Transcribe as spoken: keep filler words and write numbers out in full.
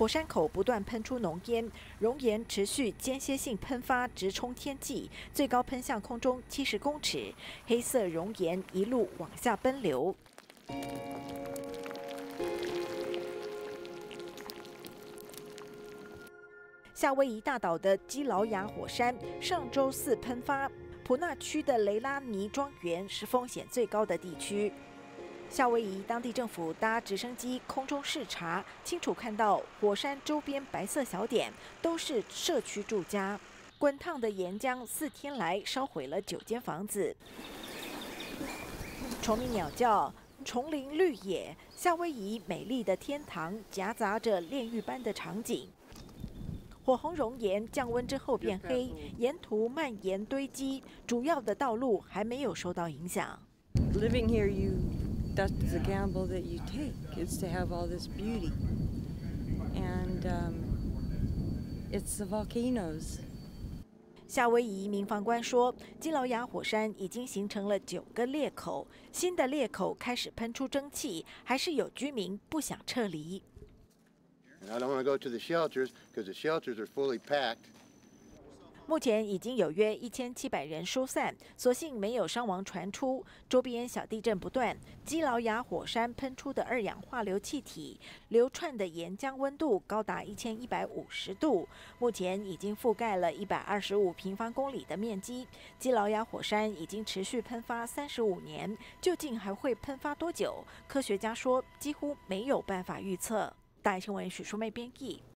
火山口不断喷出浓烟，熔岩持续间歇性喷发，直冲天际，最高喷向空中七十公尺，黑色熔岩一路往下奔流。 夏威夷大岛的基劳雅火山上周四喷发，普纳区的雷拉尼庄园是风险最高的地区。夏威夷当地政府搭直升机空中视察，清楚看到火山周边白色小点都是社区住家。滚烫的岩浆四天来烧毁了九间房子。虫鸣鸟叫，丛林绿野，夏威夷美丽的天堂夹杂着炼狱般的场景。 火红熔岩降温之后变黑，沿途蔓延堆积，主要的道路还没有受到影响。 Living here, you that's the gamble that you take is to have all this beauty, and um, it's the volcanoes. 夏威夷民防官说，基劳雅火山已经形成了九个裂口，新的裂口开始喷出蒸汽，还是有居民不想撤离。 I don't want to go to the shelters because the shelters are fully packed. 目前已经有约一千七百人疏散，所幸没有伤亡传出。周边小地震不断，基劳雅火山喷出的二氧化硫气体流窜的岩浆温度高达一千一百五十度，目前已经覆盖了一百二十五平方公里的面积。基劳雅火山已经持续喷发三十五年，究竟还会喷发多久？科学家说，几乎没有办法预测。大新闻许淑妹编译。